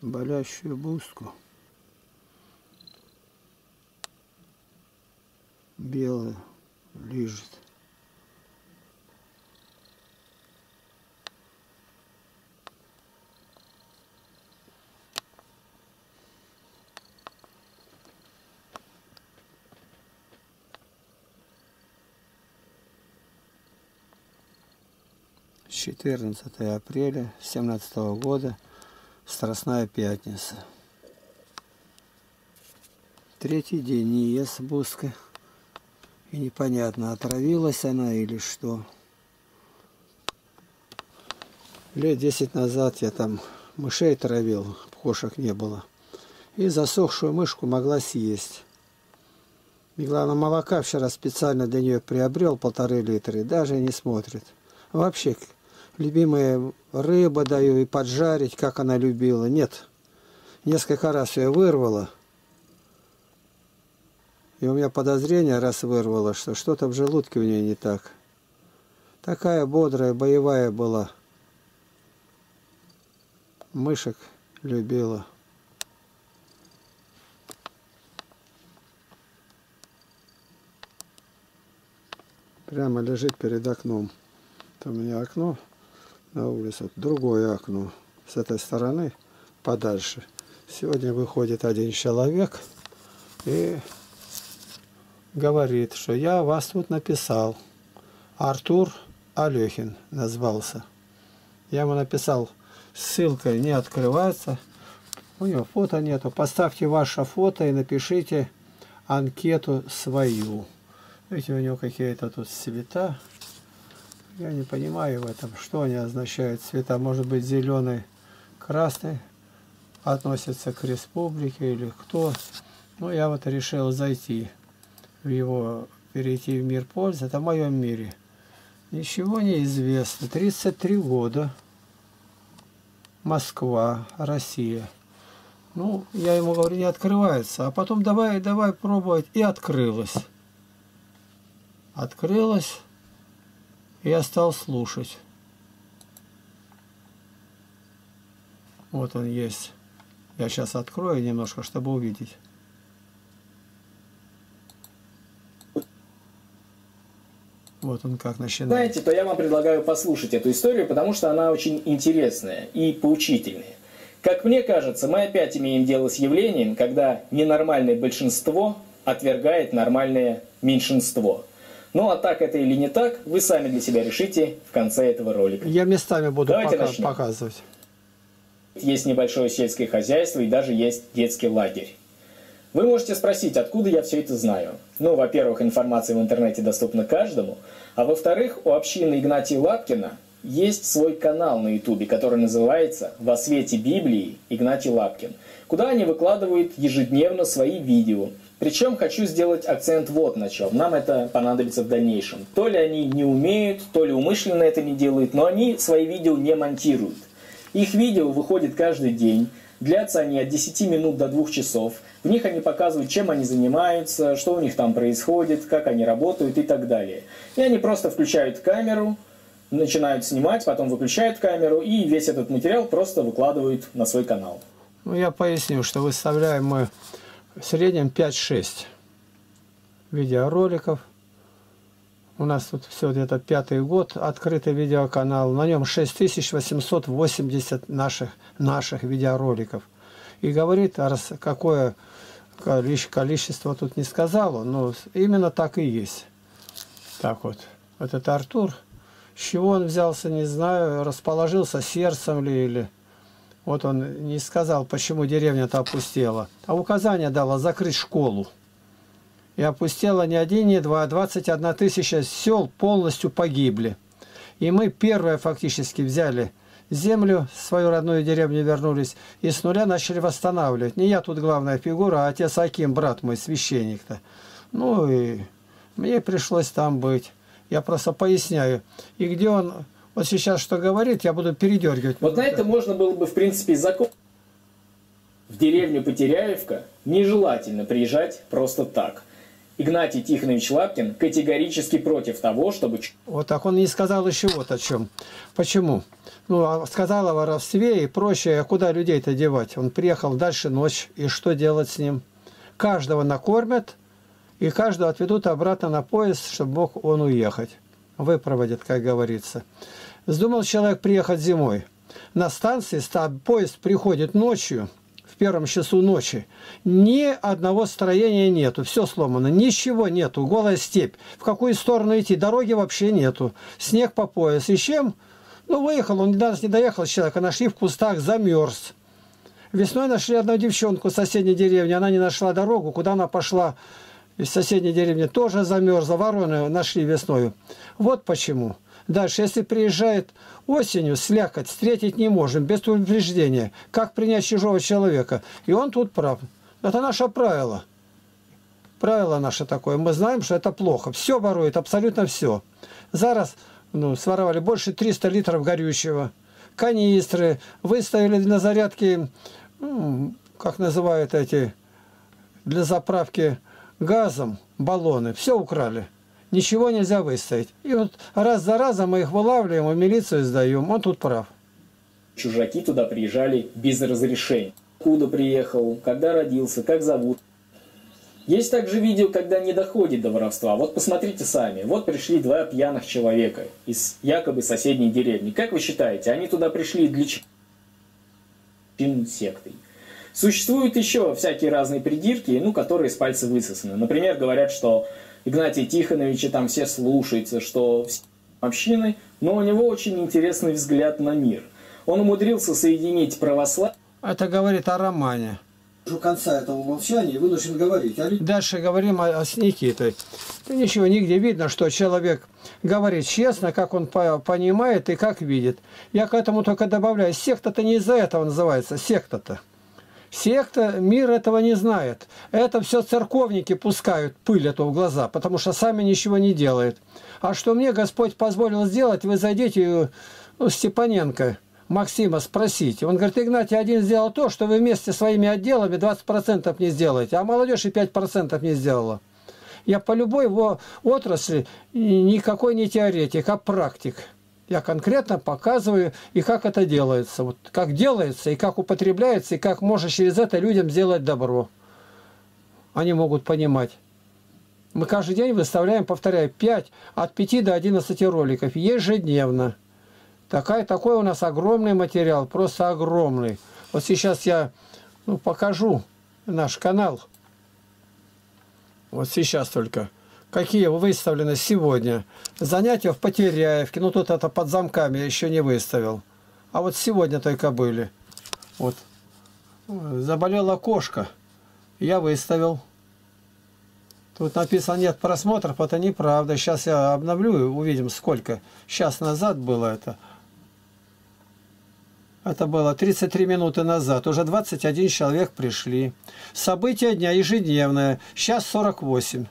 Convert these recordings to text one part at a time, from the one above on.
болящую буску. Белая лежит. С 14 апреля 2017 года, Страстная пятница. Третий день не ест буска. И непонятно, отравилась она или что. Лет 10 назад я там мышей травил, кошек не было. И засохшую мышку могла съесть. И главное, молока вчера специально для нее приобрел 1,5 литра, и даже не смотрит. Вообще, любимая рыба даю и поджарить, как она любила. Нет, несколько раз ее вырвала. И у меня подозрение раз вырвало, что что-то в желудке у нее не так. Такая бодрая, боевая была. Мышек любила. Прямо лежит перед окном. Там у меня окно на улице, другое окно. С этой стороны подальше. Сегодня выходит один человек и говорит, что я вас тут написал. Артур Алехин назвался. Я ему написал, ссылка не открывается. У него фото нету. Поставьте ваше фото и напишите анкету свою. Видите, у него какие-то тут цвета. Я не понимаю в этом, что они означают. Цвета, может быть, зеленый, красный относятся к республике или кто. Ну, я вот решил зайти в его, перейти в мир пользы. Это в моем мире. Ничего не известно. 33 года. Москва, Россия. Ну, я ему говорю, не открывается. А потом давай пробовать. И открылось. Открылось. И я стал слушать. Вот он есть. Я сейчас открою немножко, чтобы увидеть. Вот он как начинает. Знаете, то я вам предлагаю послушать эту историю, потому что она очень интересная и поучительная. Как мне кажется, мы опять имеем дело с явлением, когда ненормальное большинство отвергает нормальное меньшинство. Ну а так это или не так, вы сами для себя решите в конце этого ролика. Я местами буду начнем. Показывать. Есть небольшое сельское хозяйство и даже есть детский лагерь. Вы можете спросить, откуда я все это знаю. Ну, во-первых, информация в интернете доступна каждому, а во-вторых, у общины Игнатия Лапкина есть свой канал на ютубе, который называется «Во свете Библии Игнатий Лапкин», куда они выкладывают ежедневно свои видео. Причем хочу сделать акцент вот на чем. Нам это понадобится в дальнейшем. То ли они не умеют, то ли умышленно это не делают, но они свои видео не монтируют. Их видео выходит каждый день. Длятся они от 10 минут до 2 часов. В них они показывают, чем они занимаются, что у них там происходит, как они работают и так далее. И они просто включают камеру, начинают снимать, потом выключают камеру и весь этот материал просто выкладывают на свой канал. Ну, я поясню, что выставляем мы в среднем 5-6 видеороликов. У нас тут все где-то 5-й год, открытый видеоканал. На нем 6880 наших видеороликов. И говорит, раз какое количество тут не сказал, но именно так и есть. Так вот, этот Артур, с чего он взялся, не знаю, расположился сердцем ли или... Вот он не сказал, почему деревня-то опустела. А указание дало закрыть школу. И опустела не 1, не 2, а 21 тысяча сел полностью погибли. И мы первое фактически взяли землю, свою родную деревню вернулись, и с нуля начали восстанавливать. Не я тут главная фигура, а отец Аким, брат мой, священник-то. Ну и мне пришлось там быть. Я просто поясняю. И где он вот сейчас что говорит, я буду передергивать. Вот на это можно было бы, в принципе, закон. В деревню Потеряевка нежелательно приезжать просто так. Игнатий Тихонович Лапкин категорически против того, чтобы... Вот так он не сказал еще вот о чем. Почему? сказал о воровстве и прочее, а куда людей-то девать? Он приехал, дальше ночь, и что делать с ним? Каждого накормят, и каждого отведут обратно на поезд, чтобы мог он уехать. Выпроводят, как говорится. Вздумал человек приехать зимой. На станции поезд приходит ночью, в первом часу ночи. Ни одного строения нету, все сломано, ничего нету, голая степь. В какую сторону идти? Дороги вообще нету. Снег по пояс. И чем? Выехал, он даже не доехал человека, нашли в кустах, замерз. Весной нашли одну девчонку в соседней деревне, она не нашла дорогу, куда она пошла из соседней деревни, тоже замерзла, вороны нашли весною. Вот почему. Дальше, если приезжает осенью, слякоть, встретить не можем, без предупреждения. Как принять чужого человека? И он тут прав. Это наше правило. Правило наше такое. Мы знаем, что это плохо. Все ворует, абсолютно все. Зараз своровали больше 300 литров горючего. Канистры. Выставили на зарядке, как называют эти, для заправки газом, баллоны. Все украли. Ничего нельзя выставить. И вот раз за разом мы их вылавливаем, в милицию сдаем. Он тут прав. Чужаки туда приезжали без разрешения. Откуда приехал, когда родился, как зовут. Есть также видео, когда не доходит до воровства. Вот посмотрите сами. Вот пришли два пьяных человека из якобы соседней деревни. Как вы считаете, они туда пришли для чего? Сектой. Существуют еще всякие разные придирки, которые с пальца высосаны. Например, говорят, что Игнатия Тихоновича там все слушаются, что все общины, но у него очень интересный взгляд на мир. Он умудрился соединить православие. Это говорит о романе. У конца этого молчания вынужден говорить. Дальше говорим с Никитой. Ничего, нигде видно, что человек говорит честно, как он понимает и как видит. Я к этому только добавляю. Секта-то не из-за этого называется. Секта-то. Секта, мир этого не знает. Это все церковники пускают пыль эту в глаза, потому что сами ничего не делают. А что мне Господь позволил сделать, вы зайдите Степаненко, Максима, спросите. Он говорит: Игнатий один сделал то, что вы вместе своими отделами 20% не сделаете, а молодежь и 5% не сделала. Я по любой его отрасли никакой не теоретик, а практик. Я конкретно показываю, и как это делается. Вот как делается, и как употребляется, и как можно через это людям сделать добро. Они могут понимать. Мы каждый день выставляем, повторяю, от 5 до 11 роликов ежедневно. Такой у нас огромный материал, просто огромный. Вот сейчас я покажу наш канал. Вот сейчас только. Какие выставлены сегодня. Занятия в Потеряевке. Тут это под замками я еще не выставил. А вот сегодня только были. Вот. Заболела кошка. Я выставил. Тут написано нет просмотров. Это неправда. Сейчас я обновлю, увидим сколько. Час назад было это. Это было 33 минуты назад. Уже 21 человек пришли. События дня ежедневное. Сейчас 48.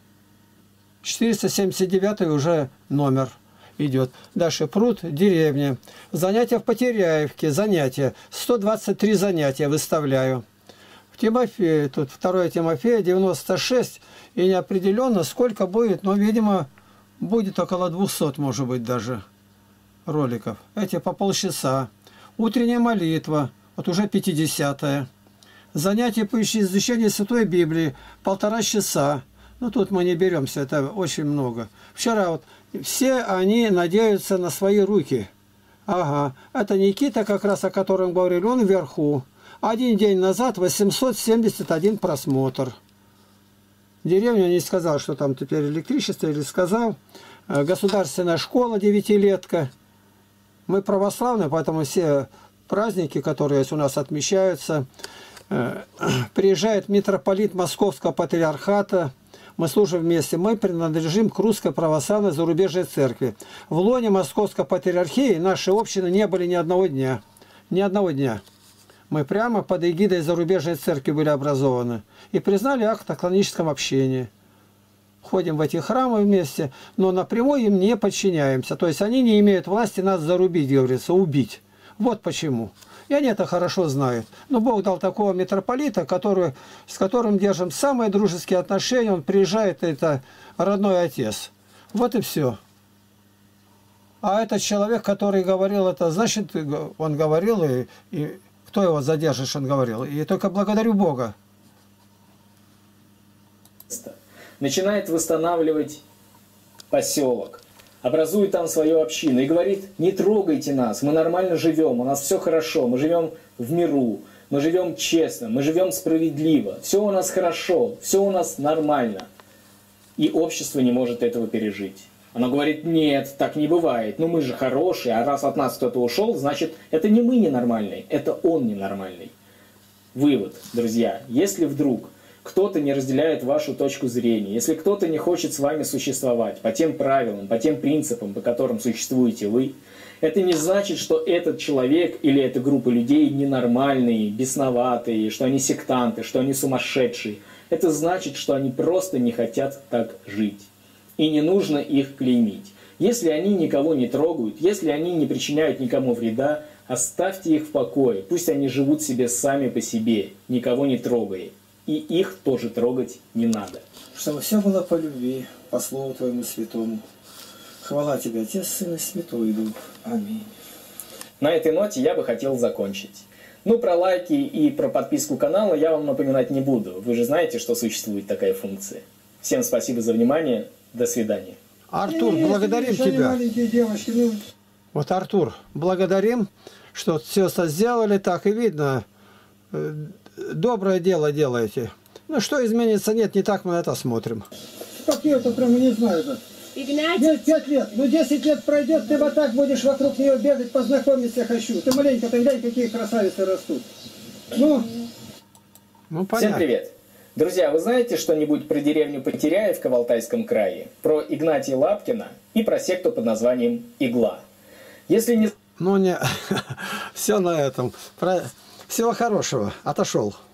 479 уже номер идет. Дальше пруд, деревня. Занятия в Потеряевке. Занятия. 123 занятия выставляю. В Тимофее, тут 2 Тимофея, 96. И неопределенно сколько будет, но, видимо, будет около 200, может быть, даже роликов. Эти по полчаса. Утренняя молитва. Вот уже 50-е. Занятия по изучению Святой Библии. 1,5 часа. Тут мы не беремся, это очень много. Вчера вот все они надеются на свои руки. Ага, это Никита, как раз о котором говорили, он вверху. Один день назад 871 просмотр. Деревня не сказал, что там теперь электричество, или сказал. Государственная школа, 9-летка. Мы православные, поэтому все праздники, которые у нас отмечаются. Приезжает митрополит Московского патриархата. Мы служим вместе. Мы принадлежим к Русской Православной Зарубежной Церкви. В лоне Московской Патриархии наши общины не были ни одного дня. Ни одного дня. Мы прямо под эгидой Зарубежной Церкви были образованы. И признали акт о каноническом общении. Ходим в эти храмы вместе, но напрямую им не подчиняемся. То есть они не имеют власти нас зарубить, говорится, убить. Вот почему. И они это хорошо знают. Но Бог дал такого митрополита, с которым держим самые дружеские отношения. Он приезжает, это родной отец. Вот и все. А этот человек, который говорил это, значит, он говорил, и кто его задержит, что он говорил? И только благодарю Бога. Начинает восстанавливать поселок, образует там свою общину и говорит: не трогайте нас, мы нормально живем, у нас все хорошо, мы живем в миру, мы живем честно, мы живем справедливо, все у нас хорошо, все у нас нормально. И общество не может этого пережить. Оно говорит: нет, так не бывает, ну мы же хорошие, а раз от нас кто-то ушел, значит, это не мы ненормальные, это он ненормальный. Вывод, друзья, если вдруг кто-то не разделяет вашу точку зрения, если кто-то не хочет с вами существовать по тем правилам, по тем принципам, по которым существуете вы, это не значит, что этот человек или эта группа людей ненормальные, бесноватые, что они сектанты, что они сумасшедшие. Это значит, что они просто не хотят так жить. И не нужно их клеймить. Если они никого не трогают, если они не причиняют никому вреда, оставьте их в покое. Пусть они живут себе сами по себе, никого не трогая. И их тоже трогать не надо. Чтобы все было по любви, по Слову Твоему Святому. Хвала Тебе, Отец, Сын и Святой Дух. Аминь. На этой ноте я бы хотел закончить. Ну, про лайки и про подписку канала я вам напоминать не буду. Вы же знаете, что существует такая функция. Всем спасибо за внимание. До свидания. Артур, благодарим тебя. Девочки, Вот, Артур, благодарим, что все сделали так, и видно, доброе дело делаете. Ну, что изменится, нет, не так мы на это смотрим. Какие-то прямо не знаю. Да. Есть 5 лет, ну 10 лет пройдет, ты вот так будешь вокруг нее бегать, познакомиться хочу. Ты маленько, ты глянь, какие красавицы растут. Ну понятно. Всем привет. Друзья, вы знаете что-нибудь про деревню Потеряевка в Алтайском крае, про Игнатия Лапкина и про секту под названием Игла? Если не... Ну, не, все на этом. Всего хорошего. Отошел.